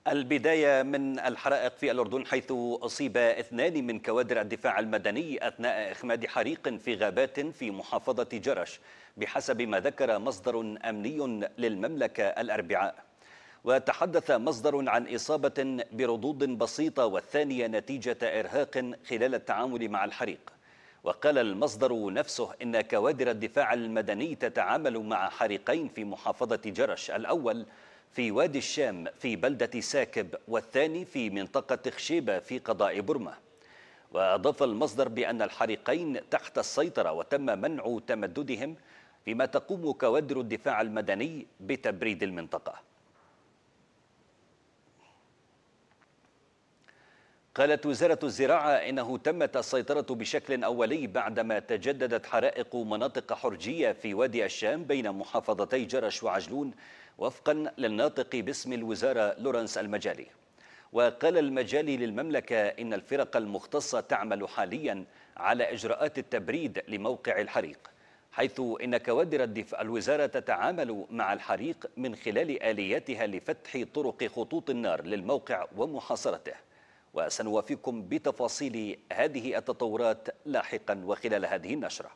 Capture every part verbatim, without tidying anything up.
البداية من الحرائق في الأردن، حيث أصيب اثنان من كوادر الدفاع المدني أثناء إخماد حريق في غابات في محافظة جرش بحسب ما ذكر مصدر أمني للمملكة الأربعاء. وتحدث مصدر عن إصابة بردود بسيطة والثانية نتيجة إرهاق خلال التعامل مع الحريق. وقال المصدر نفسه إن كوادر الدفاع المدني تتعامل مع حريقين في محافظة جرش، الأول في وادي الشام في بلدة ساكب، والثاني في منطقة خشيبة في قضاء برمة. وأضاف المصدر بأن الحريقين تحت السيطرة وتم منع تمددهم، فيما تقوم كوادر الدفاع المدني بتبريد المنطقة. قالت وزارة الزراعة إنه تمت السيطرة بشكل أولي بعدما تجددت حرائق مناطق حرجية في وادي الشام بين محافظتي جرش وعجلون، وفقا للناطق باسم الوزارة لورنس المجالي. وقال المجالي للمملكة إن الفرق المختصة تعمل حاليا على إجراءات التبريد لموقع الحريق، حيث إن كوادر الدفاع الوزارة تتعامل مع الحريق من خلال آلياتها لفتح طرق خطوط النار للموقع ومحاصرته. وسنوافيكم بتفاصيل هذه التطورات لاحقا وخلال هذه النشرة.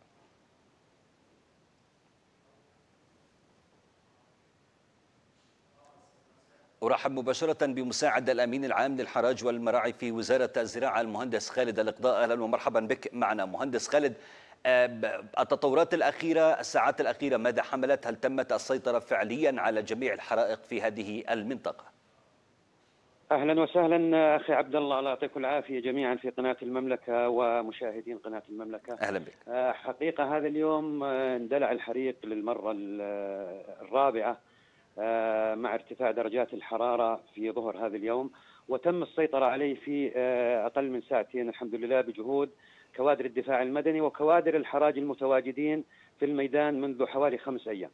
أرحب مباشرة بمساعد الأمين العام للحراج والمراعي في وزارة الزراعة المهندس خالد الإقضاء. أهلا ومرحبا بك معنا مهندس خالد. التطورات الأخيرة، الساعات الأخيرة، ماذا حملت؟ هل تمت السيطرة فعليا على جميع الحرائق في هذه المنطقة؟ اهلا وسهلا اخي عبد الله، الله يعطيكم العافيه جميعا في قناه المملكه ومشاهدين قناه المملكه. اهلا بك. حقيقه هذا اليوم اندلع الحريق للمره الرابعه مع ارتفاع درجات الحراره في ظهر هذا اليوم، وتم السيطره عليه في اقل من ساعتين الحمد لله بجهود كوادر الدفاع المدني وكوادر الحراج المتواجدين في الميدان منذ حوالي خمس ايام.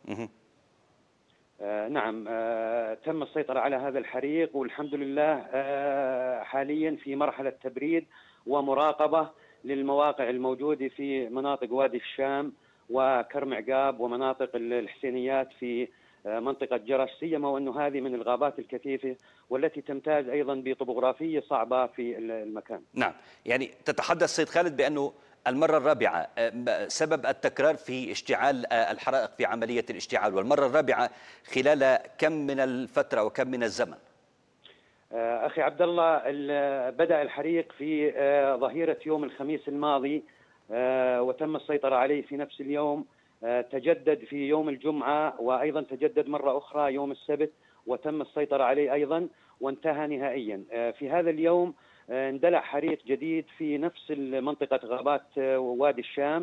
آه نعم آه تم السيطرة على هذا الحريق، والحمد لله آه حاليا في مرحلة تبريد ومراقبة للمواقع الموجودة في مناطق وادي الشام وكرم عقاب ومناطق الحسينيات في آه منطقة جرش، سيما وأنه هذه من الغابات الكثيفة والتي تمتاز أيضا بطبوغرافية صعبة في المكان. نعم، يعني تتحدث سيد خالد بأنه المرة الرابعة سبب التكرار في اشتعال الحرائق في عملية الاشتعال، والمرة الرابعة خلال كم من الفترة وكم من الزمن؟ أخي عبد الله، بدأ الحريق في ظهيرة يوم الخميس الماضي وتم السيطرة عليه في نفس اليوم، تجدد في يوم الجمعة وأيضا تجدد مرة أخرى يوم السبت وتم السيطرة عليه أيضا وانتهى نهائيا. في هذا اليوم اندلع حريق جديد في نفس منطقة غابات وادي الشام،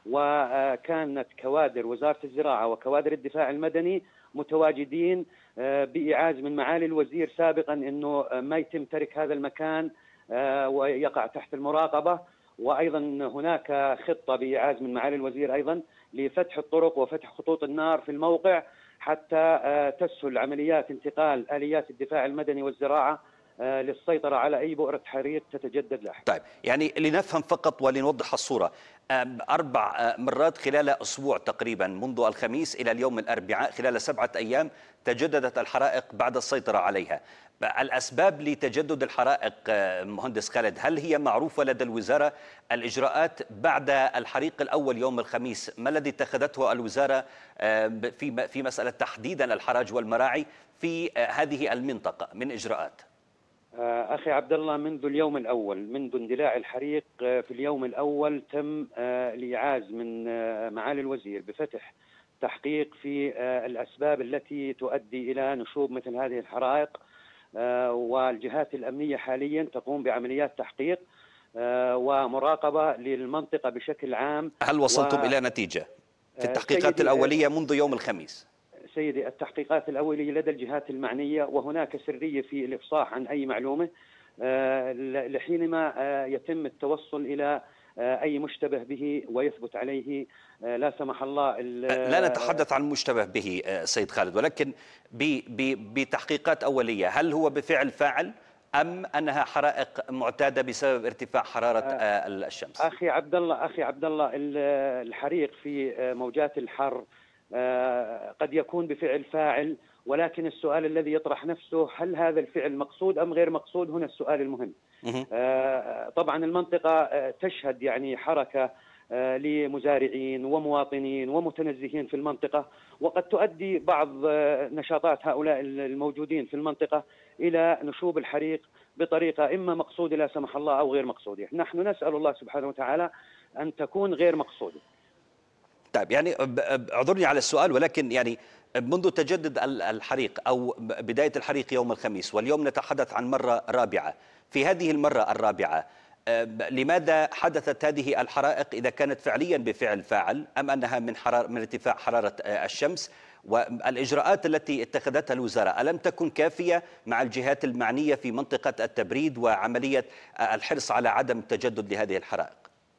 وكانت كوادر وزارة الزراعة وكوادر الدفاع المدني متواجدين بإيعاز من معالي الوزير سابقا أنه ما يتم ترك هذا المكان ويقع تحت المراقبة، وأيضا هناك خطة بإيعاز من معالي الوزير أيضا لفتح الطرق وفتح خطوط النار في الموقع حتى تسهل عمليات انتقال آليات الدفاع المدني والزراعة للسيطرة على أي بؤرة حريق تتجدد لاحقا. طيب، يعني لنفهم فقط ولنوضح الصورة، أربع مرات خلال أسبوع تقريبا منذ الخميس إلى اليوم الأربعاء، خلال سبعة أيام تجددت الحرائق بعد السيطرة عليها. الأسباب لتجدد الحرائق مهندس خالد، هل هي معروفة لدى الوزارة؟ الإجراءات بعد الحريق الأول يوم الخميس، ما الذي اتخذته الوزارة في في مسألة تحديدا الحراج والمراعي في هذه المنطقة من إجراءات؟ أخي عبد الله، منذ اليوم الأول، منذ اندلاع الحريق في اليوم الأول تم الإيعاز من معالي الوزير بفتح تحقيق في الأسباب التي تؤدي إلى نشوب مثل هذه الحرائق، والجهات الأمنية حاليا تقوم بعمليات تحقيق ومراقبة للمنطقة بشكل عام. هل وصلتم و... إلى نتيجة في التحقيقات الأولية منذ يوم الخميس؟ سيدي، التحقيقات الأولية لدى الجهات المعنية وهناك سرية في الإفصاح عن أي معلومة لحينما يتم التوصل إلي أي مشتبه به ويثبت عليه لا سمح الله. لا نتحدث عن مشتبه به سيد خالد، ولكن بتحقيقات أولية، هل هو بفعل فاعل أم أنها حرائق معتادة بسبب ارتفاع حرارة الشمس؟ أخي عبد الله أخي عبد الله الحريق في موجات الحر قد يكون بفعل فاعل، ولكن السؤال الذي يطرح نفسه هل هذا الفعل مقصود أم غير مقصود؟ هنا السؤال المهم. طبعا المنطقة تشهد يعني حركة لمزارعين ومواطنين ومتنزهين في المنطقة، وقد تؤدي بعض نشاطات هؤلاء الموجودين في المنطقة إلى نشوب الحريق بطريقة إما مقصودة لا سمح الله أو غير مقصودة. نحن نسأل الله سبحانه وتعالى أن تكون غير مقصودة. طيب يعني اعذرني على السؤال، ولكن يعني منذ تجدد الحريق أو بداية الحريق يوم الخميس واليوم نتحدث عن مرة رابعة، في هذه المرة الرابعة لماذا حدثت هذه الحرائق إذا كانت فعليا بفعل فاعل أم أنها من حرارة من ارتفاع حرارة الشمس؟ والإجراءات التي اتخذتها الوزارة ألم تكن كافية مع الجهات المعنية في منطقة التبريد وعملية الحرص على عدم التجدد لهذه الحرائق؟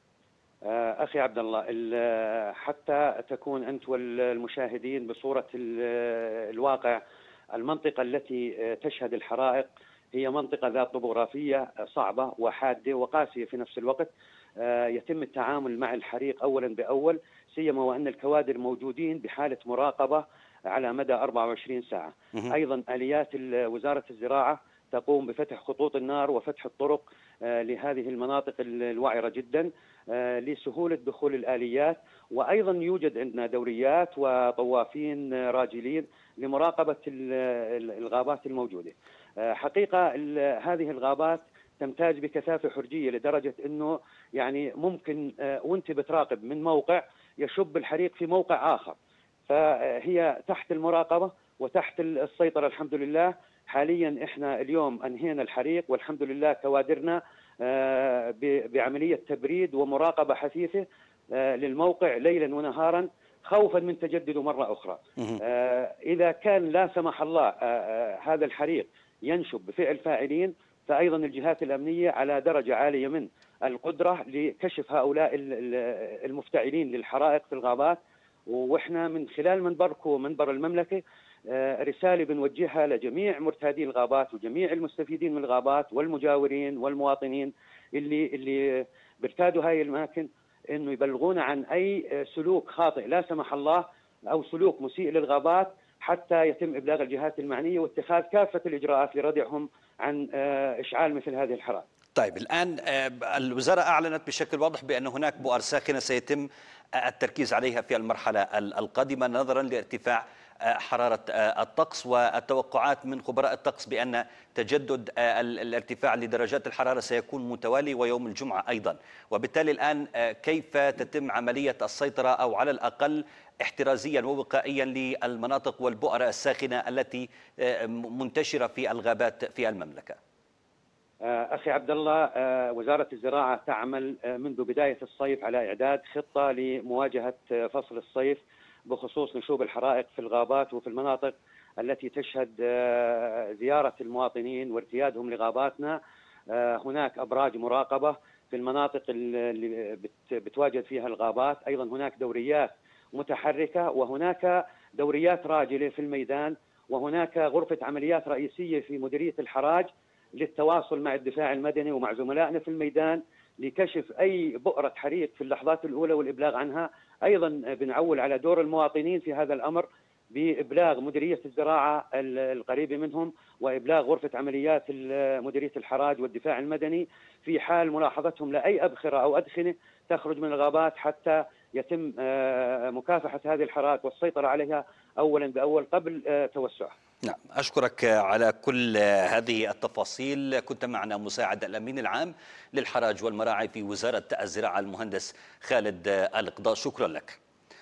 أخي عبد الله، حتى تكون أنت والمشاهدين بصورة الواقع، المنطقة التي تشهد الحرائق هي منطقة ذات طبوغرافية صعبة وحادة وقاسية في نفس الوقت. يتم التعامل مع الحريق أولا بأول، سيما وأن الكوادر موجودين بحالة مراقبة على مدى أربعة وعشرين ساعة. أيضا آليات وزارة الزراعة تقوم بفتح خطوط النار وفتح الطرق لهذه المناطق الوعرة جدا لسهولة دخول الآليات، وأيضا يوجد عندنا دوريات وطوافين راجلين لمراقبة الغابات الموجودة. حقيقة هذه الغابات تمتاز بكثافة حرجية لدرجة أنه يعني ممكن وانت بتراقب من موقع يشب الحريق في موقع آخر، فهي تحت المراقبة وتحت السيطرة الحمد لله. حاليا احنا اليوم انهينا الحريق والحمد لله، كوادرنا بعملية تبريد ومراقبة حثيثة للموقع ليلا ونهارا خوفا من تجدده مرة أخرى. إذا كان لا سمح الله هذا الحريق ينشب بفعل فاعلين، فأيضا الجهات الأمنية على درجة عالية من القدرة لكشف هؤلاء المفتعلين للحرائق في الغابات. وإحنا من خلال منبركم ومنبر المملكة رسالة بنوجهها لجميع مرتادي الغابات وجميع المستفيدين من الغابات والمجاورين والمواطنين اللي اللي بيرتادوا هاي الأماكن، إنه يبلغونا عن أي سلوك خاطئ لا سمح الله أو سلوك مسيء للغابات، حتى يتم إبلاغ الجهات المعنية واتخاذ كافة الإجراءات لردعهم عن إشعال مثل هذه الحرائق. طيب الآن الوزارة أعلنت بشكل واضح بأن هناك بؤر ساخنة سيتم التركيز عليها في المرحلة القادمة نظرا لارتفاع حرارة الطقس، والتوقعات من خبراء الطقس بأن تجدد الارتفاع لدرجات الحرارة سيكون متوالي ويوم الجمعة أيضا. وبالتالي الآن كيف تتم عملية السيطرة أو على الأقل احترازيا ووقائيا للمناطق والبؤر الساخنة التي منتشرة في الغابات في المملكة؟ أخي عبد الله، وزارة الزراعة تعمل منذ بداية الصيف على إعداد خطة لمواجهة فصل الصيف بخصوص نشوب الحرائق في الغابات وفي المناطق التي تشهد زيارة المواطنين وارتيادهم لغاباتنا. هناك أبراج مراقبة في المناطق اللي بتواجد فيها الغابات، أيضا هناك دوريات متحركة وهناك دوريات راجلة في الميدان، وهناك غرفة عمليات رئيسية في مديرية الحراج للتواصل مع الدفاع المدني ومع زملائنا في الميدان لكشف أي بؤرة حريق في اللحظات الأولى والإبلاغ عنها. أيضا بنعول على دور المواطنين في هذا الأمر بإبلاغ مديرية الزراعة القريبة منهم وإبلاغ غرفة عمليات مديرية الحراج والدفاع المدني في حال ملاحظتهم لأي أبخرة أو أدخنة تخرج من الغابات، حتى يتم مكافحة هذه الحرائق والسيطرة عليها أولا بأول قبل توسعها. نعم، أشكرك على كل هذه التفاصيل. كنت معنا مساعد الأمين العام للحراج والمراعي في وزارة الزراعة المهندس خالد القضاء، شكرا لك.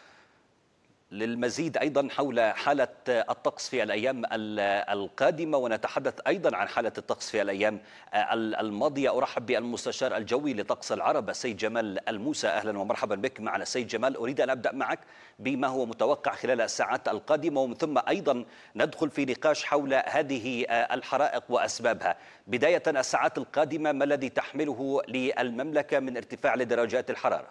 للمزيد أيضا حول حالة الطقس في الأيام القادمة، ونتحدث أيضا عن حالة الطقس في الأيام الماضية، أرحب بالمستشار الجوي لطقس العرب السيد جمال الموسى. أهلا ومرحبا بك معنا سيد جمال. أريد أن أبدأ معك بما هو متوقع خلال الساعات القادمة، ومن ثم أيضا ندخل في نقاش حول هذه الحرائق وأسبابها. بداية الساعات القادمة، ما الذي تحمله للمملكة من ارتفاع لدرجات الحرارة؟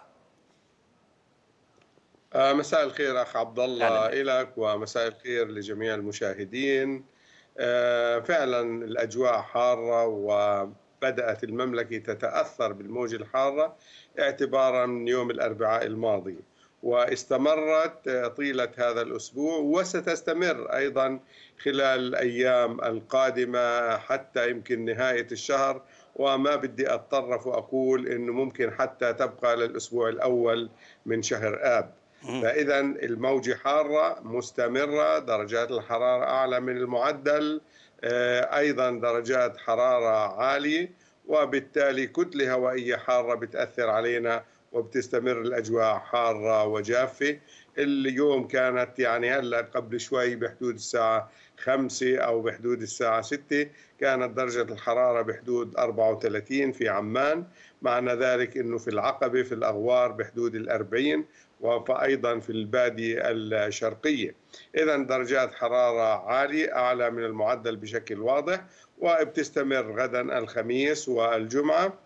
مساء الخير أخ عبد الله إلك، ومساء الخير لجميع المشاهدين. فعلا الأجواء حارة، وبدأت المملكة تتأثر بالموجة الحارة اعتبارا من يوم الأربعاء الماضي، واستمرت طيلة هذا الأسبوع وستستمر أيضا خلال الأيام القادمة حتى يمكن نهاية الشهر، وما بدي أتطرف وأقول أنه ممكن حتى تبقى للأسبوع الأول من شهر آب. فإذا الموجة حارة مستمرة، درجات الحرارة أعلى من المعدل، أيضا درجات حرارة عالية، وبالتالي كتلة هوائية حارة بتأثر علينا وبتستمر الأجواء حارة وجافة. اليوم كانت يعني هلا قبل شوي بحدود الساعة خمسة أو بحدود الساعة ستة كانت درجة الحرارة بحدود أربعة وثلاثين في عمان، معنى ذلك أنه في العقبة في الأغوار بحدود الأربعين، وأيضا في البادية الشرقية. إذا درجات حرارة عالية أعلى من المعدل بشكل واضح، وبتستمر غدا الخميس والجمعة،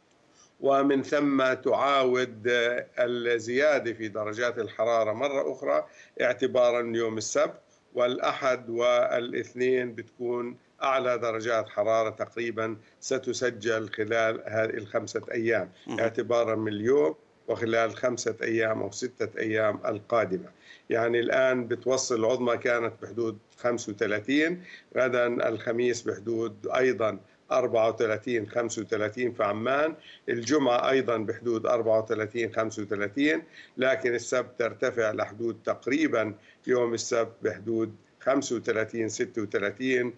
ومن ثم تعاود الزيادة في درجات الحرارة مرة أخرى اعتبارا من يوم السبت، والأحد والاثنين بتكون أعلى درجات حرارة تقريبا ستسجل خلال هذه الخمسة أيام اعتبارا من اليوم وخلال خمسة أيام أو ستة أيام القادمة. يعني الآن بتوصل العظمى كانت بحدود خمسة وثلاثين، غدا الخميس بحدود أيضا أربعة وثلاثين خمسة وثلاثين في عمان، الجمعة أيضا بحدود أربعة وثلاثين خمسة وثلاثين، لكن السبت ترتفع لحدود تقريبا يوم السبت بحدود خمسة وثلاثين ستة وثلاثين،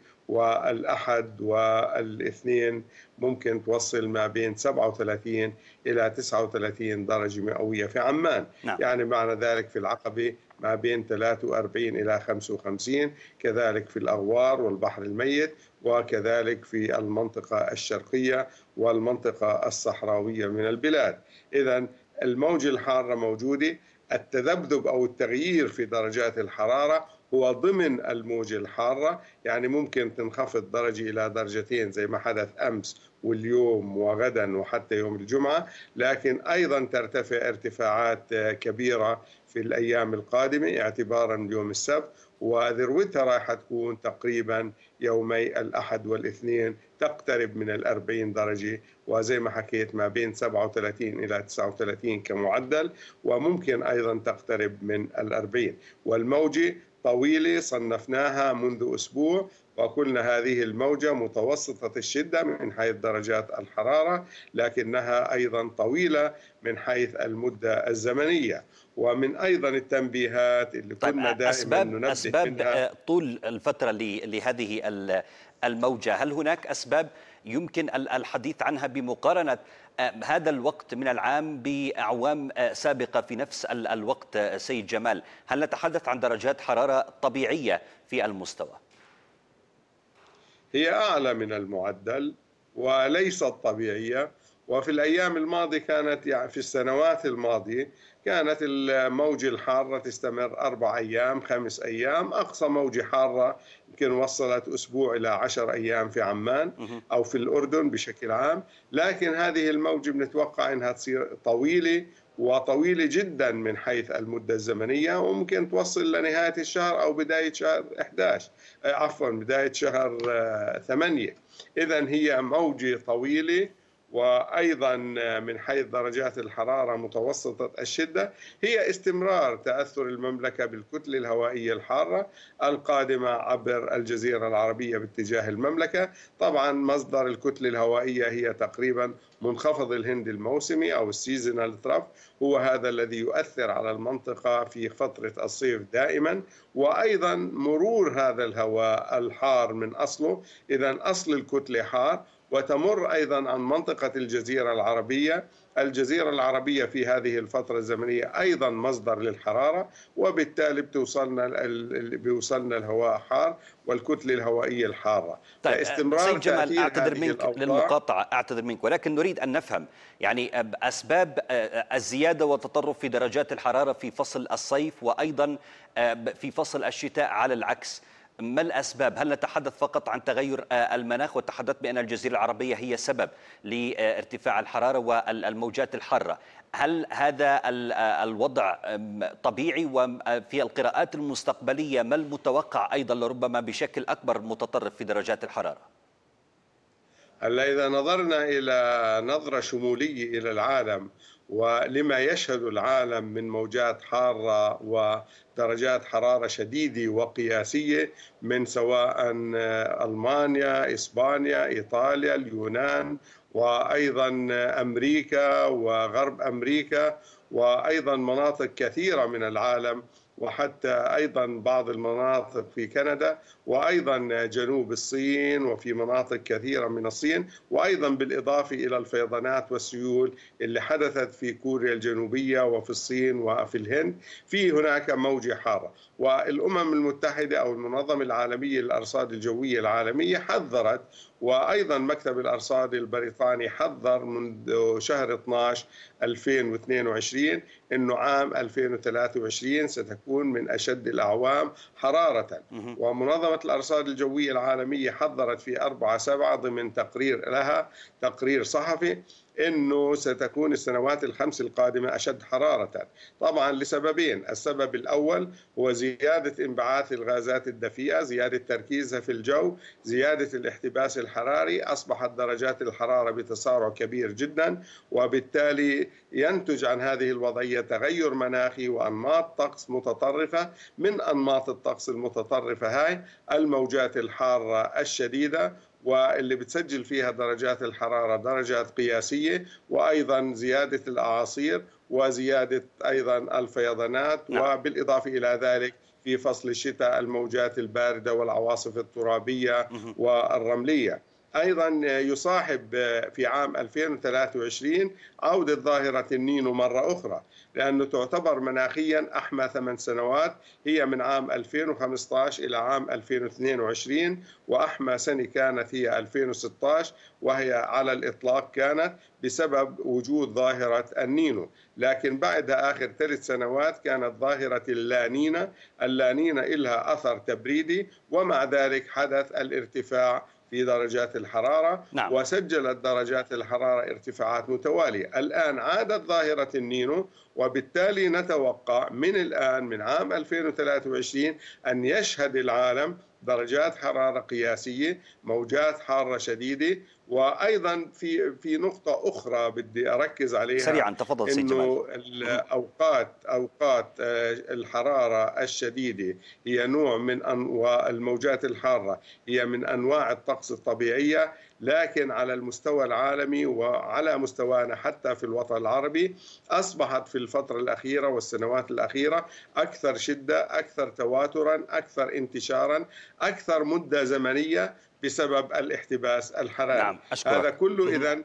والأحد والاثنين ممكن توصل ما بين سبعة وثلاثين إلى تسعة وثلاثين درجة مئوية في عمان. نعم. يعني معنى ذلك في العقبة ما بين ثلاثة وأربعين إلى خمسة وخمسين، كذلك في الأغوار والبحر الميت، وكذلك في المنطقة الشرقية والمنطقة الصحراوية من البلاد. إذن الموجة الحارة موجودة، التذبذب أو التغيير في درجات الحرارة هو ضمن الموجة الحارة، يعني ممكن تنخفض درجة إلى درجتين زي ما حدث أمس واليوم وغدا وحتى يوم الجمعة، لكن أيضا ترتفع ارتفاعات كبيرة في الأيام القادمة اعتبارا من يوم السبت، وذروتها راح تكون تقريبا يومي الأحد والاثنين تقترب من الأربعين درجة، وزي ما حكيت ما بين سبعة وثلاثين إلى تسعة وثلاثين كمعدل، وممكن أيضا تقترب من الأربعين. والموجة طويلة صنفناها منذ أسبوع وقلنا هذه الموجة متوسطة الشدة من حيث درجات الحرارة، لكنها أيضا طويلة من حيث المدة الزمنية. ومن أيضا التنبيهات اللي طيب كنا دائما أسباب ننبه أسباب منها طول الفترة لهذه الموجة، هل هناك أسباب يمكن الحديث عنها بمقارنة هذا الوقت من العام بأعوام سابقة في نفس الوقت سيد جمال؟ هل نتحدث عن درجات حرارة طبيعية في المستوى؟ هي أعلى من المعدل وليست طبيعية، وفي الأيام الماضية كانت يعني في السنوات الماضية كانت الموجة الحارة تستمر أربع أيام خمس أيام، أقصى موجة حارة يمكن وصلت أسبوع إلى عشر أيام في عمان أو في الأردن بشكل عام، لكن هذه الموجة بنتوقع أنها تصير طويلة وطويلة جدا من حيث المدة الزمنية، وممكن توصل لنهاية الشهر أو بداية شهر أحد عشر عفوا بداية شهر ثمانية. إذن هي موجة طويلة، وأيضا من حيث درجات الحرارة متوسطة الشدة، هي استمرار تأثر المملكة بالكتلة الهوائية الحارة القادمة عبر الجزيرة العربية باتجاه المملكة. طبعا مصدر الكتلة الهوائية هي تقريبا منخفض الهند الموسمي أو السيزونال تراف، هو هذا الذي يؤثر على المنطقة في فترة الصيف دائما، وأيضا مرور هذا الهواء الحار من أصله، إذا أصل الكتلة حار وتمر أيضا عن منطقة الجزيرة العربية. الجزيرة العربية في هذه الفترة الزمنية أيضا مصدر للحرارة، وبالتالي بتوصلنا بيوصلنا الهواء حار والكتلة الهوائية الحارة. طيب سيد جمال، أعتذر منك للمقاطعة أعتذر منك ولكن نريد أن نفهم يعني أسباب الزيادة والتطرف في درجات الحرارة في فصل الصيف وأيضا في فصل الشتاء على العكس. ما الأسباب؟ هل نتحدث فقط عن تغير المناخ وتحدثت بأن الجزيرة العربية هي سبب لارتفاع الحرارة والموجات الحارة؟ هل هذا الوضع طبيعي؟ وفي القراءات المستقبلية ما المتوقع أيضا لربما بشكل أكبر متطرف في درجات الحرارة؟ هلا إذا نظرنا إلى نظرة شمولية إلى العالم ولما يشهد العالم من موجات حارة ودرجات حرارة شديدة وقياسية من سواء ألمانيا، إسبانيا، إيطاليا، اليونان، وأيضا أمريكا وغرب أمريكا، وأيضا مناطق كثيرة من العالم، وحتى أيضا بعض المناطق في كندا، وأيضا جنوب الصين، وفي مناطق كثيرة من الصين، وأيضا بالإضافة إلى الفيضانات والسيول اللي حدثت في كوريا الجنوبية وفي الصين وفي الهند. في هناك موجة حارة، والأمم المتحدة أو المنظمة العالمية للأرصاد الجوية العالمية حذرت، وأيضا مكتب الأرصاد البريطاني حذر منذ شهر اثنعش ألفين واثنين وعشرين أنه عام ألفين وثلاثة وعشرين ستكون من أشد الأعوام حرارة. ومنظمة الأرصاد الجوية العالمية حذرت في أربعة سبعة ضمن تقرير لها، تقرير صحفي، أنه ستكون السنوات الخمس القادمة أشد حرارة، طبعا لسببين. السبب الأول هو زيادة انبعاث الغازات الدفيئة، زيادة تركيزها في الجو، زيادة الاحتباس الحراري، أصبحت درجات الحرارة بتسارع كبير جدا، وبالتالي ينتج عن هذه الوضعية تغير مناخي وأنماط طقس متطرفة. من أنماط الطقس المتطرفة هاي الموجات الحارة الشديدة، واللي بتسجل فيها درجات الحرارة درجات قياسية، وأيضا زيادة الأعاصير، وزيادة أيضا الفيضانات. نعم. وبالإضافة إلى ذلك في فصل الشتاء الموجات الباردة والعواصف الترابية والرملية. أيضا يصاحب في عام ألفين وثلاثة وعشرين عودة ظاهرة النينو مرة أخرى، لأنه تعتبر مناخيا أحمى ثمان سنوات، هي من عام ألفين وخمسة عشر إلى عام ألفين واثنين وعشرين، وأحمى سنة كانت هي ألفين وستة عشر، وهي على الإطلاق كانت بسبب وجود ظاهرة النينو. لكن بعد آخر ثلاث سنوات كانت ظاهرة اللانينا، اللانينا إلها أثر تبريدي، ومع ذلك حدث الارتفاع في درجات الحرارة. نعم. وسجلت درجات الحرارة ارتفاعات متوالية. الآن عادت ظاهرة النينو، وبالتالي نتوقع من الآن من عام ألفين وثلاثة وعشرين أن يشهد العالم درجات حرارة قياسية، موجات حارة شديدة. وأيضا في في نقطة أخرى بدي أركز عليها سريعا، تفضل سيد جمال. إنه الأوقات أوقات الحرارة الشديدة هي نوع من أنواع الموجات الحارة، هي من أنواع الطقس الطبيعية، لكن على المستوى العالمي وعلى مستوانا حتى في الوطن العربي أصبحت في الفترة الأخيرة والسنوات الأخيرة أكثر شدة، أكثر تواترا، أكثر انتشارا، أكثر مدة زمنية بسبب الاحتباس الحراري. نعم. أشكرك. هذا كله إذن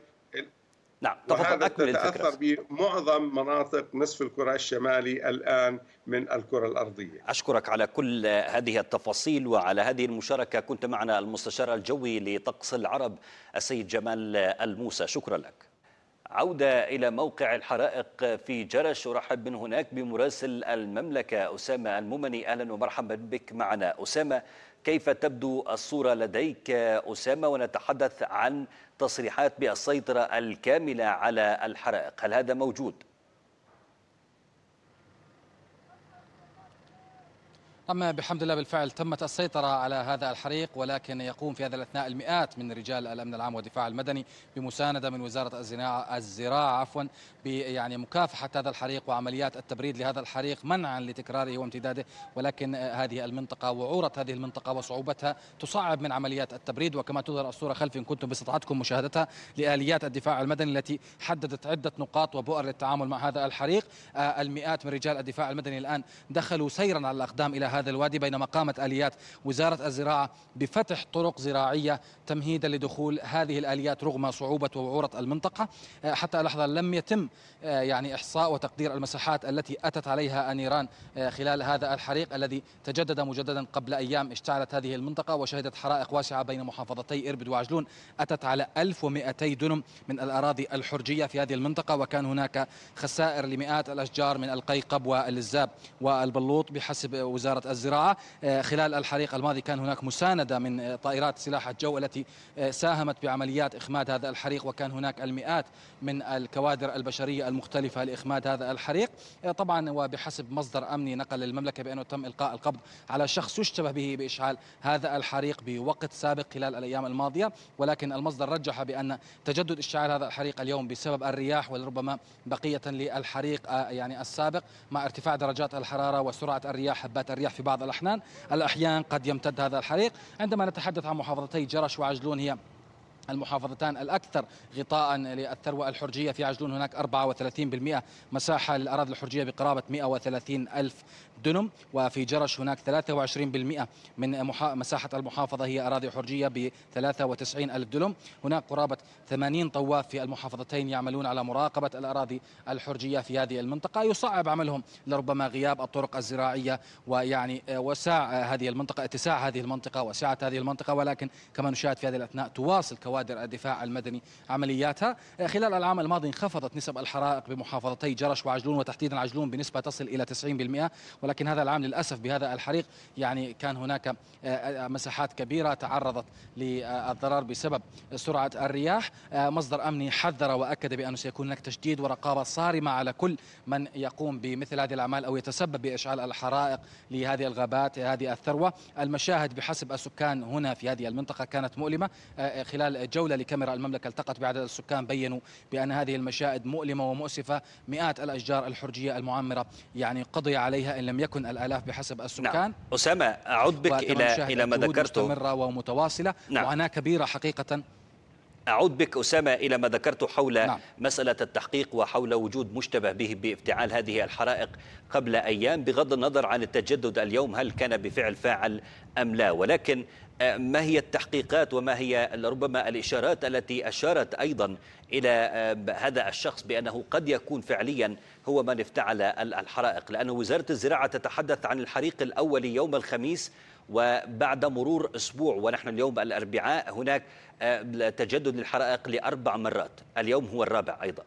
نعم. وهذا تتأثر بمعظم مناطق نصف الكرة الشمالي الآن من الكرة الأرضية. أشكرك على كل هذه التفاصيل وعلى هذه المشاركة. كنت معنا المستشار الجوي لطقس العرب السيد جمال الموسى، شكرا لك. عودة إلى موقع الحرائق في جرش، أرحب من هناك بمراسل المملكة أسامة الممني. أهلا ومرحبا بك معنا أسامة. كيف تبدو الصورة لديك أسامة؟ ونتحدث عن تصريحات بالسيطرة الكاملة على الحرائق، هل هذا موجود؟ أما بحمد الله بالفعل تمت السيطرة على هذا الحريق، ولكن يقوم في هذا الأثناء المئات من رجال الأمن العام والدفاع المدني بمساندة من وزارة الزراعة الزراعة عفوا يعني مكافحة هذا الحريق وعمليات التبريد لهذا الحريق منعا لتكراره وامتداده. ولكن هذه المنطقة وعورة هذه المنطقة وصعوبتها تصعب من عمليات التبريد، وكما تظهر الصورة خلفي إن كنتم باستطاعتكم مشاهدتها لآليات الدفاع المدني التي حددت عدة نقاط وبؤر للتعامل مع هذا الحريق. المئات من رجال الدفاع المدني الآن دخلوا سيرا على الأقدام إلى هذا الوادي، بينما قامت آليات وزارة الزراعة بفتح طرق زراعية تمهيدا لدخول هذه الآليات رغم صعوبة ووعورة المنطقة. حتى لحظة لم يتم يعني إحصاء وتقدير المساحات التي أتت عليها النيران خلال هذا الحريق الذي تجدد مجددا قبل أيام. اشتعلت هذه المنطقة وشهدت حرائق واسعة بين محافظتي إربد وعجلون، أتت على ألف ومئتي دنم من الأراضي الحرجية في هذه المنطقة، وكان هناك خسائر لمئات الأشجار من القيقب واللزاب والبلوط بحسب وزارة وزارة الزراعة. خلال الحريق الماضي كان هناك مساندة من طائرات سلاح الجو التي ساهمت بعمليات إخماد هذا الحريق، وكان هناك المئات من الكوادر البشرية المختلفة لإخماد هذا الحريق. طبعا وبحسب مصدر أمني نقل المملكة بأنه تم إلقاء القبض على شخص يشتبه به بإشعال هذا الحريق بوقت سابق خلال الأيام الماضية، ولكن المصدر رجح بأن تجدد إشعال هذا الحريق اليوم بسبب الرياح ولربما بقية للحريق يعني السابق مع ارتفاع درجات الحرارة وسرعة الرياح، هبات الرياح في بعض الأحيان الأحيان قد يمتد هذا الحريق. عندما نتحدث عن محافظتي جرش وعجلون، هي المحافظتان الأكثر غطاء للثروة الحرجية. في عجلون هناك أربعة وثلاثين بالمئة مساحة للأراضي الحرجية بقرابة مئة وثلاثين ألف دنم، وفي جرش هناك ثلاثة وعشرين بالمئة من مساحة المحافظة هي أراضي حرجية ب ثلاثة وتسعين ألف دنم. هناك قرابة ثمانين طواف في المحافظتين يعملون على مراقبة الأراضي الحرجية في هذه المنطقة، يصعب عملهم لربما غياب الطرق الزراعية ويعني وسع هذه المنطقة اتساع هذه المنطقة وسعة هذه المنطقة. ولكن كما نشاهد في هذه الأثناء تواصل كوادر الدفاع المدني عملياتها. خلال العام الماضي انخفضت نسب الحرائق بمحافظتي جرش وعجلون، وتحديدا عجلون بنسبة تصل إلى تسعين بالمئة، ولكن هذا العام للأسف بهذا الحريق يعني كان هناك مساحات كبيرة تعرضت للضرر بسبب سرعة الرياح. مصدر أمني حذر وأكد بأنه سيكون هناك تشديد ورقابة صارمة على كل من يقوم بمثل هذه الأعمال أو يتسبب بإشعال الحرائق لهذه الغابات هذه الثروة. المشاهد بحسب السكان هنا في هذه المنطقة كانت مؤلمة. خلال جولة لكاميرا المملكة التقت بعدد السكان بينوا بأن هذه المشاهد مؤلمة ومؤسفة. مئات الأشجار الحرجية المعمرة يعني قضي عليها إن لم يكن الآلاف بحسب السكان. نعم. أسامة، أعود بك إلى إلى ما ذكرته، مستمرة ومتواصلة. نعم. معاناة كبيرة حقيقة. أعود بك أسامة إلى ما ذكرته حول نعم. مسألة التحقيق وحول وجود مشتبه به بافتعال هذه الحرائق قبل أيام، بغض النظر عن التجدد اليوم هل كان بفعل فاعل أم لا، ولكن ما هي التحقيقات وما هي ربما الإشارات التي أشارت أيضا إلى هذا الشخص بأنه قد يكون فعليا هو من افتعل الحرائق؟ لأن وزارة الزراعة تتحدث عن الحريق الأول يوم الخميس، وبعد مرور أسبوع ونحن اليوم الأربعاء هناك تجدد للحرائق لأربع مرات، اليوم هو الرابع أيضا.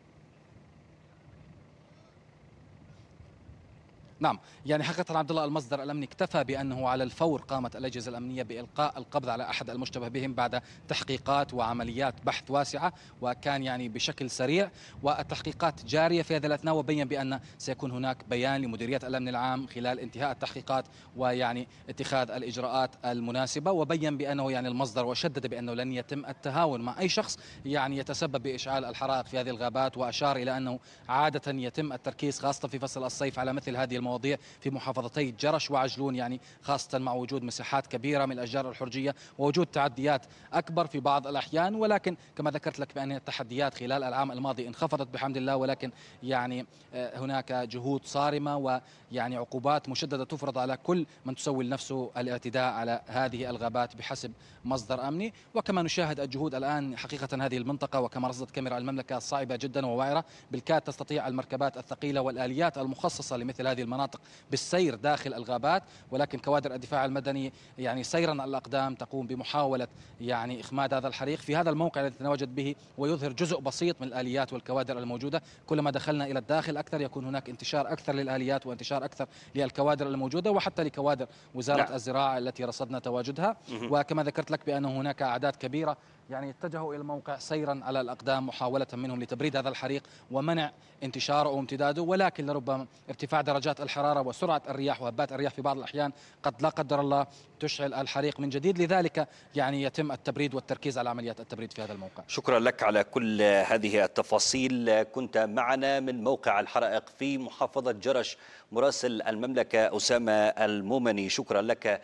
نعم، يعني حقيقة عبد الله المصدر الأمني اكتفى بأنه على الفور قامت الأجهزة الأمنية بإلقاء القبض على أحد المشتبه بهم بعد تحقيقات وعمليات بحث واسعة، وكان يعني بشكل سريع، والتحقيقات جارية في هذا الأثناء. وبين بأن سيكون هناك بيان لمديرية الأمن العام خلال انتهاء التحقيقات ويعني اتخاذ الإجراءات المناسبة. وبين بأنه يعني المصدر وشدد بأنه لن يتم التهاون مع أي شخص يعني يتسبب بإشعال الحرائق في هذه الغابات، وأشار إلى أنه عادة يتم التركيز خاصة في فصل الصيف على مثل هذه المواضيع في محافظتي جرش وعجلون، يعني خاصة مع وجود مساحات كبيرة من الأشجار الحرجية ووجود تعديات أكبر في بعض الأحيان. ولكن كما ذكرت لك بأن التحديات خلال العام الماضي انخفضت بحمد الله، ولكن يعني هناك جهود صارمة ويعني عقوبات مشددة تفرض على كل من تسول نفسه الاعتداء على هذه الغابات بحسب مصدر أمني. وكما نشاهد الجهود الآن حقيقة هذه المنطقة وكما رصدت كاميرا المملكة صعبة جدا ووعرة، بالكاد تستطيع المركبات الثقيلة والآليات المخصصة لمثل هذه المناطق بالسير داخل الغابات، ولكن كوادر الدفاع المدني يعني سيرا على الأقدام تقوم بمحاولة يعني إخماد هذا الحريق في هذا الموقع الذي نتواجد به، ويظهر جزء بسيط من الآليات والكوادر الموجودة. كلما دخلنا إلى الداخل أكثر يكون هناك انتشار أكثر للآليات وانتشار أكثر للكوادر الموجودة وحتى لكوادر وزارة نعم. الزراعة التي رصدنا تواجدها. وكما ذكرت لك بأنه هناك أعداد كبيرة يعني اتجهوا إلى الموقع سيرا على الأقدام محاولة منهم لتبريد هذا الحريق ومنع انتشاره وامتداده، ولكن لربما ارتفاع درجات الحرارة وسرعة الرياح وهبات الرياح في بعض الأحيان قد لا قدر الله تشعل الحريق من جديد، لذلك يعني يتم التبريد والتركيز على عمليات التبريد في هذا الموقع. شكرا لك على كل هذه التفاصيل. كنت معنا من موقع الحرائق في محافظة جرش مراسل المملكة أسامة المومني. شكرا لك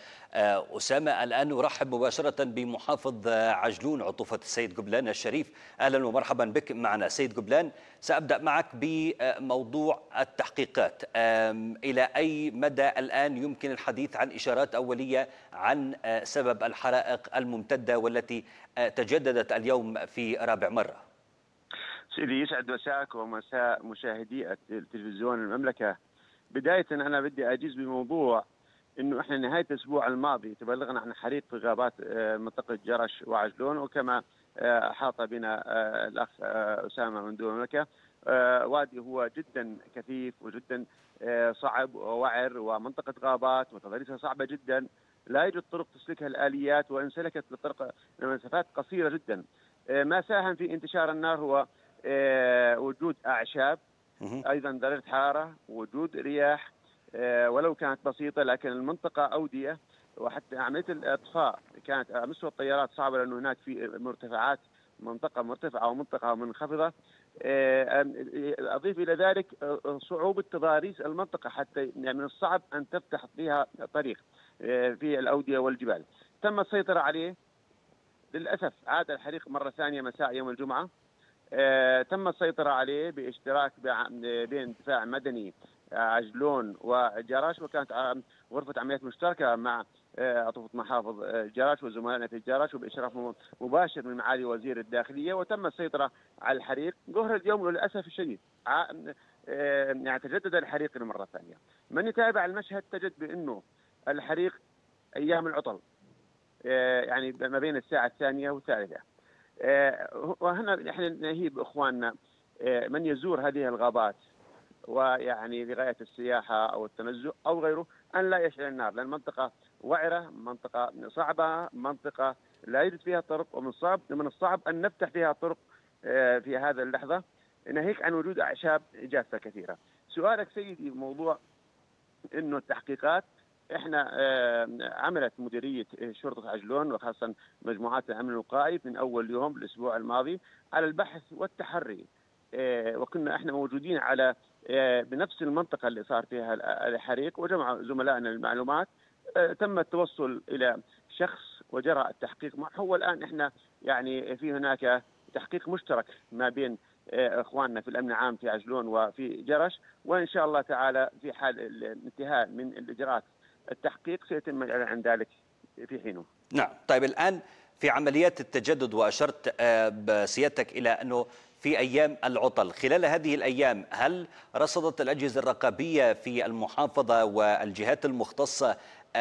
أسامة. الآن أرحب مباشرة بمحافظ عجلون عطوفة السيد قبلان الشريف. أهلا ومرحبا بك معنا سيد قبلان. سأبدأ معك بموضوع التحقيقات. إلى أي مدى الآن يمكن الحديث عن إشارات أولية عن سبب الحرائق الممتدة والتي تجددت اليوم في رابع مرة؟ سيدي يسعد مساك ومساء مشاهدي التلفزيون المملكة. بداية أنا بدي أجيز بموضوع إنه إحنا نهاية الأسبوع الماضي تبلغنا عن حريق في غابات منطقة جرش وعجلون، وكما أحاط بنا الأخ أسامة من دون المملكة، وادي هو جدا كثيف وجدا صعب ووعر ومنطقة غابات وتضاريسها صعبة جدا، لا يوجد طرق تسلكها الآليات، وإن سلكت لطرق لمسافات قصيرة جدا. ما ساهم في انتشار النار هو وجود أعشاب، أيضا درجة حرارة، وجود رياح ولو كانت بسيطة، لكن المنطقة أودية، وحتى عملية الإطفاء كانت على مستوى الطيارات صعبة لأنه هناك في مرتفعات، منطقة مرتفعة ومنطقة منخفضة. أضيف إلى ذلك صعوبة تضاريس المنطقة، حتى يعني من الصعب أن تفتح فيها طريق في الأودية والجبال. تم السيطرة عليه، للأسف عاد الحريق مرة ثانية مساء يوم الجمعة. تم السيطرة عليه باشتراك بين دفاع مدني عجلون وجراش، وكانت غرفة عمليات مشتركة مع عطوفة محافظ جراش وزملائنا في جراش، وبإشراف مباشر من معالي وزير الداخلية، وتم السيطرة على الحريق. ظهر اليوم للأسف الشديد يعني تجدد الحريق لمرة ثانية. من يتابع المشهد تجد بأنه الحريق أيام العطل، يعني ما بين الساعة الثانية والثالثة. وهنا نحن نهيب إخواننا من يزور هذه الغابات ويعني لغاية السياحة أو التنزه أو غيره أن لا يشعل النار، لأن المنطقة وعرة، منطقة صعبة، منطقة لا يوجد فيها طرق، ومن الصعب من الصعب أن نفتح فيها طرق في هذا اللحظة، ناهيك عن وجود أعشاب جافة كثيرة. سؤالك سيدي موضوع إنه التحقيقات، احنا عملت مديريه شرطه عجلون وخاصه مجموعات الامن الوقائي من اول يوم الاسبوع الماضي على البحث والتحري، وكنا احنا موجودين على بنفس المنطقه اللي صار فيها الحريق، وجمع زملائنا المعلومات. تم التوصل الى شخص وجرى التحقيق معه، والان احنا يعني في هناك تحقيق مشترك ما بين اخواننا في الامن العام في عجلون وفي جرش، وان شاء الله تعالى في حال الانتهاء من الاجراءات التحقيق سيتم الإعلان عن ذلك في حينه. نعم، طيب الآن في عمليات التجدد، وأشرت بسيادتك إلى أنه في أيام العطل، خلال هذه الأيام هل رصدت الأجهزة الرقابية في المحافظة والجهات المختصة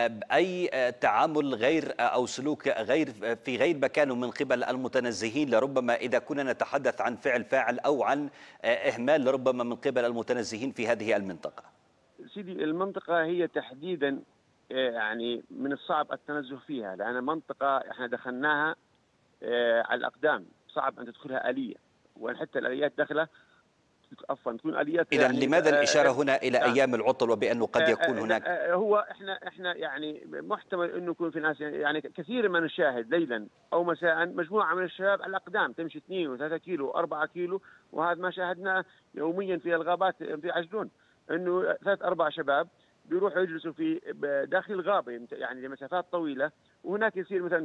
أي تعامل غير أو سلوك غير في غير مكانه من قبل المتنزهين، لربما إذا كنا نتحدث عن فعل فاعل أو عن إهمال لربما من قبل المتنزهين في هذه المنطقة؟ سيدي، المنطقة هي تحديدا يعني من الصعب التنزه فيها، لأن منطقة احنا دخلناها على الأقدام، صعب أن تدخلها آلية، وحتى الآليات داخلة عفوا تكون آليات. إذا يعني لماذا الإشارة هنا إلى آه أيام العطل وبأنه قد يكون آه هناك؟ آه هو احنا احنا يعني محتمل انه يكون في ناس، يعني كثير من نشاهد ليلا او مساء مجموعه من الشباب على الاقدام تمشي اثنين وثلاثة كيلو وأربعة كيلو، وهذا ما شاهدناه يوميا في الغابات في عجلون، انه ثلاث اربع شباب بيروحوا يجلسوا في داخل الغابه يعني لمسافات طويله، وهناك يصير مثلا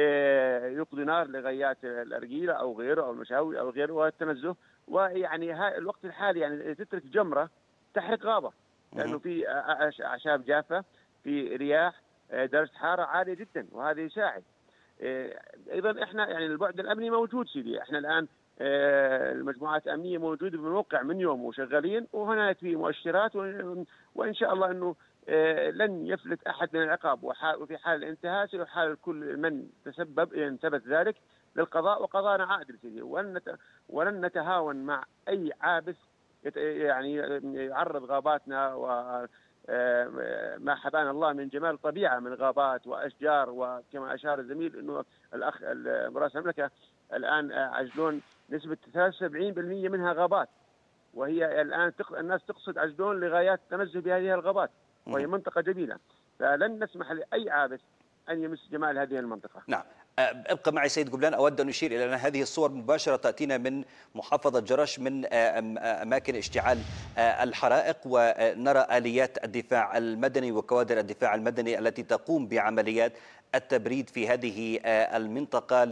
يقضي نار لغايات الارجيله او غيره او المشاوي او غيره والتنزه، ويعني هاي الوقت الحالي يعني تترك جمره تحرق غابه، لانه في اعشاب جافه، في رياح، درجه حراره عاليه جدا، وهذا يساعد. ايضا احنا يعني البعد الامني موجود سيدي، احنا الان المجموعات الامنيه موجوده بالموقع من يوم وشغالين، وهناك في مؤشرات، وان شاء الله انه لن يفلت احد من العقاب، وفي حال الانتهاء سيحال كل من تسبب ان ثبت ذلك للقضاء، وقضاءنا عادل سيدي، ولن نتهاون مع اي عابث يعني يعرض غاباتنا وما حبانا الله من جمال طبيعه من غابات واشجار، وكما اشار الزميل انه الاخ رئيس المملكه الان عجلون نسبه ثلاثة وسبعين بالمئة منها غابات، وهي الان الناس تقصد عجلون لغايات التنزه بهذه الغابات، وهي منطقه جميله، فلن نسمح لاي عابث ان يمس جمال هذه المنطقه. نعم، ابقى معي سيد قبلان. أود أن أشير إلى أن هذه الصور مباشرة تأتينا من محافظة جرش، من أماكن اشتعال الحرائق، ونرى آليات الدفاع المدني وكوادر الدفاع المدني التي تقوم بعمليات التبريد في هذه المنطقة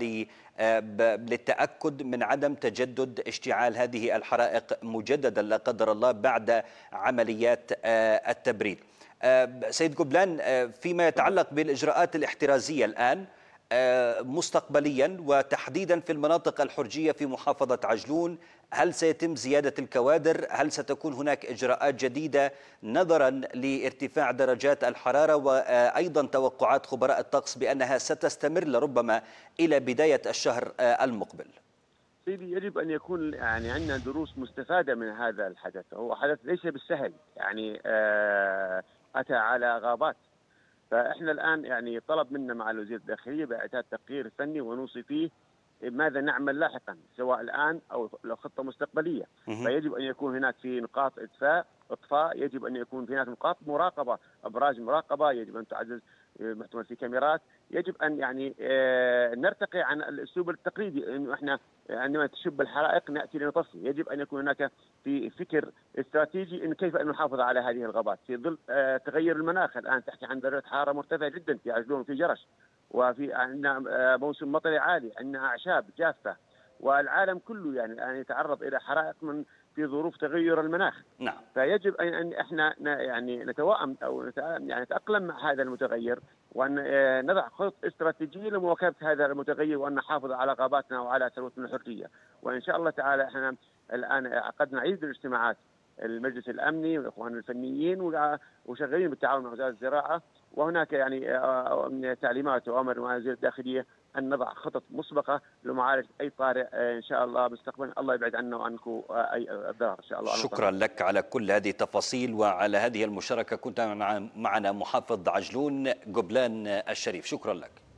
للتأكد من عدم تجدد اشتعال هذه الحرائق مجددا لا قدر الله بعد عمليات التبريد. سيد قبلان، فيما يتعلق بالإجراءات الاحترازية الآن مستقبليا وتحديدا في المناطق الحرجية في محافظة عجلون، هل سيتم زيادة الكوادر؟ هل ستكون هناك إجراءات جديدة نظرا لارتفاع درجات الحرارة وأيضا توقعات خبراء الطقس بأنها ستستمر لربما إلى بداية الشهر المقبل؟ سيدي يجب ان يكون يعني عندنا دروس مستفاده من هذا الحدث. هو حدث ليس بالسهل، يعني آه اتى على غابات. فاحنا الان يعني طلب منا مع الوزير الداخليه باعداد تقرير فني ونوصي فيه ماذا نعمل لاحقا، سواء الان او لو خطه مستقبليه. فيجب ان يكون هناك في نقاط اطفاء اطفاء يجب ان يكون هناك نقاط مراقبه، ابراج مراقبه، يجب ان تعزز محتوى في كاميرات، يجب ان يعني نرتقي عن الاسلوب التقليدي انه احنا عندما تشب الحرائق ناتي لنطفي. يجب ان يكون هناك في فكر استراتيجي ان كيف ان نحافظ على هذه الغابات في ظل تغير المناخ. الان تحكي عن درجه حراره مرتفعه جدا في عجلون وفي جرش، وفي عندنا موسم مطري عالي، عندنا اعشاب جافه، والعالم كله يعني يتعرض الى حرائق من في ظروف تغير المناخ. نعم. فيجب ان احنا يعني نتوائم او يعني نتاقلم مع هذا المتغير، وان نضع خطط استراتيجيه لمواكبه هذا المتغير، وان نحافظ على غاباتنا وعلى ثروتنا الحريه. وان شاء الله تعالى احنا الان عقدنا عدة اجتماعات المجلس الامني والاخوان الفنيين وشغالين بالتعاون مع وزاره الزراعه، وهناك يعني تعليمات واوامر من وزير الداخليه ان نضع خطط مسبقه لمعالجه اي طارئ ان شاء الله مستقبلا. الله يبعد عنا وعنكم اي ضرر ان شاء الله. شكرا لك على كل هذه التفاصيل وعلى هذه المشاركه. كنت معنا محافظ عجلون جبلان الشريف، شكرا لك.